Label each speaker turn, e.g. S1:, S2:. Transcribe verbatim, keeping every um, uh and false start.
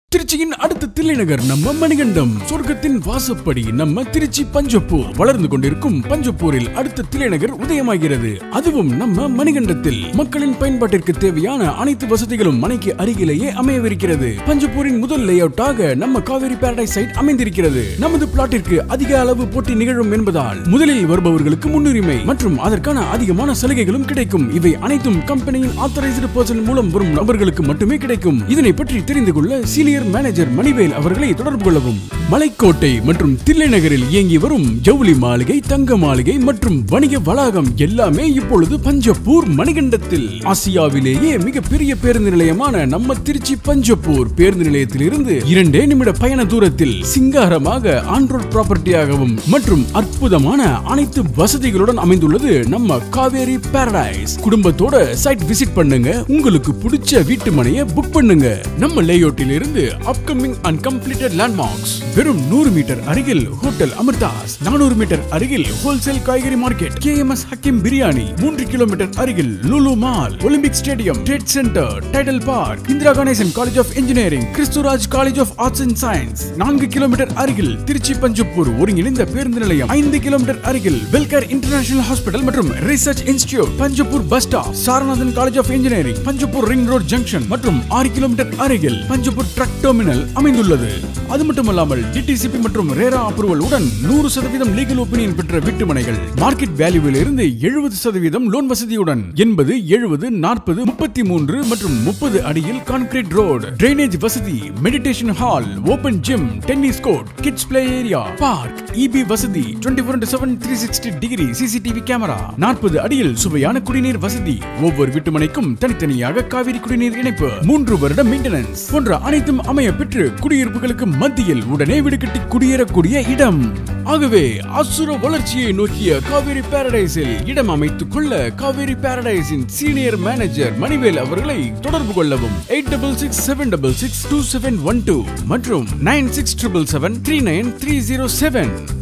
S1: திருச்சியின் அடுத்த தில்லைநகர் நம்ம மணிகண்டம், சொர்க்கத்தின் வாசப்படி நம்ம திருச்சி பஞ்சப்பூர். வளர்ந்து கொண்டிருக்கும் பஞ்சப்பூரில் அடுத்த தில்லைநகர் உதயமாகிறது. அதுவும் நம்ம மணிகண்டத்தில். மக்களின் பயன்பாட்டிற்கு தேவையான அனைத்து வசதிகளும் மனைக்கு அருகிலேயே அமையவிருக்கிறது. பஞ்சப்பூரின் முதல் லேஅவுட்டாக நம்ம காவேரி பாரடைஸ் சைட் அமைந்திருக்கிறது. நமது பிளாட்டிற்கு அதிக அளவு போட்டி நிகழும் என்பதால் முதலில் வருபவர்களுக்கு முன்னுரிமை மற்றும் அதற்கான அதிகமான சலுகைகளும் கிடைக்கும். இவை அனைத்தும் கம்பெனியின் ஆத்தரைஸ்டு பர்சன் மூலம் வரும் நபர்களுக்கு மட்டுமே கிடைக்கும். இதனை பற்றி தெரிந்து கொள்ள சீனியர் மேனேஜர் மணிவேல் அவர்களை தொடர்பு கொள்ளவும். மலைக்கோட்டை மற்றும் தில்லைநகரில் இயங்கி வரும் ஜவுளி மாளிகை, தங்க மாளிகை மற்றும் வணிக வளாகம் எல்லாமே இப்பொழுது பஞ்சப்பூர் மணிகண்டத்தில். ஆசியாவிலேயே மிக பெரிய பேருந்து நிலையமான நம்ம திருச்சி பஞ்சப்பூர் பேருந்து நிலையத்தில் இருந்து இரண்டே நிமிட பயண தூரத்தில் சிங்காரமாக ஆன்ரோட் ப்ராப்பர்ட்டியாகவும் மற்றும் அற்புதமான அனைத்து வசதிகளுடன் அமைந்துள்ளது நம்ம காவேரி பாரடைஸ். குடும்பத்தோட சைட் விசிட் பண்ணுங்க. உங்களுக்கு பிடிச்ச வீட்டு மனையை புக் பண்ணுங்க. நம்ம லேஅவுட்டில் இருந்து அப்கமிங் அண்ட் கம்ப்ளீட்டட் லேண்ட்மார்க்ஸ். வெறும் நூறு மீட்டர் அருகில் ஹோட்டல் அமிர்தாஸ், நானூறு மீட்டர் அருகில் ஹோல்சேல் காய்கறி market, K M S Hakkim biryani, மூன்று கிலோமீட்டர் அருகில் Lulu mall, Olympic stadium, trade centre, Tidel park, Indira Ganesan college of engineering, Kristhuraj college of arts and science. நான்கு கிலோமீட்டர் அருகில் திருச்சி பஞ்சப்பூர் ஒருங்கிணைந்த பேருந்து நிலையம். ஐந்து கிலோமீட்டர் அருகில் வெல்கேர் இன்டர்நேஷனல் ஹாஸ்பிட்டல் மற்றும் research institute. Panjappur bus stop, Saranathan college of engineering, Panjappur ring road junction மற்றும் ஆறு கிலோமீட்டர் அருகில் பஞ்சப்பூர் ட்ரக் டெர்மினல் அமைந்துள்ளது. அது மட்டுமல்லாமல் டி டி சி பி மற்றும் ரேரா அப்ரூவல் உடன் நூறு சதவீதம் லீகல் ஒப்பீனியன் பெற்ற வீட்டு மனைகள். மார்க்கெட் வேல்யூவில் இருந்து எழுபது சதவீதம் லோன் வசதியுடன் எண்பது, எழுபது, நாற்பது, முப்பத்தி மூன்று மற்றும் முப்பது அடியில் கான்கிரீட் ரோடு, டிரைனேஜ் வசதி, meditation hall, open gym, tennis court, kids play area, park, EB வசதி, இருபத்தி நான்கு இன்டு ஏழு three sixty degree CCTV camera, நாற்பது அடியில் சுவையான குடிநீர் வசதி. ஒவ்வொரு வீட்டு மனைக்கும் தனித்தனியாக காவிரி குடிநீர் இணைப்பு, மூன்று வருட மெயின்டெனன்ஸ் போன்ற அனைத்தும் அமைய பெற்று குடியிருப்புகளுக்கு மத்தியில் உடனே வீடு கட்டி குடியேறக்கூடிய இடம். ஆகவே அசுர வளர்ச்சியை நோக்கிய காவேரி பாரடைஸில் இடம் அமைத்துக் கொள்ள காவேரி பாரடைஸின் சீனியர் மேனேஜர் மணிவேல் அவர்களை தொடர்பு கொள்ளவும். Eight double six seven double six two seven one two மற்றும் nine six triple seven three nine three zero seven.